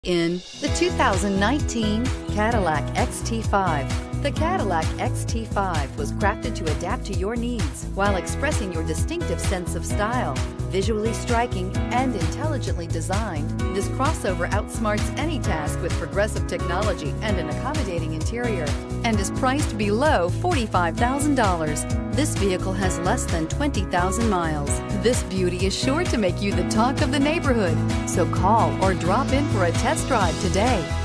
In the 2019 Cadillac XT5. The Cadillac XT5 was crafted to adapt to your needs while expressing your distinctive sense of style. Visually striking and intelligently designed, this crossover outsmarts any task with progressive technology and an accommodating interior, and is priced below $45,000. This vehicle has less than 20,000 miles. This beauty is sure to make you the talk of the neighborhood. So call or drop in for a test drive today.